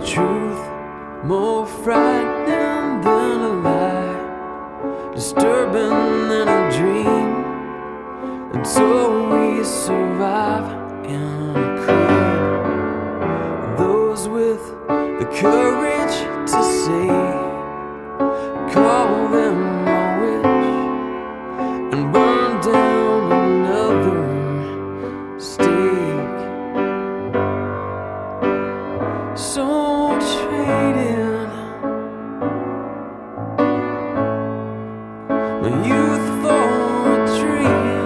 truth more frightening than a lie, disturbing than a dream, and so we survive in a creed. Those with the courage to say, call them a witch and burn down another stake. So trade in my youth for a dream,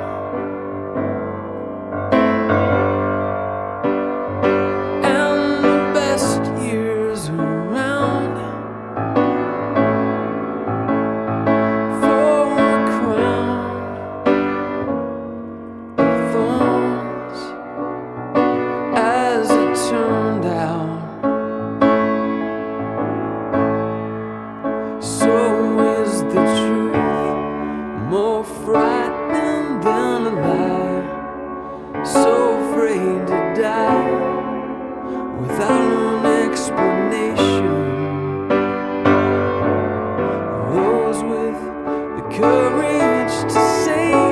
and the best years around for a crown of thorns. As it turned out, so is the truth more frightening than a lie, so afraid to die without an explanation. Those with the courage to say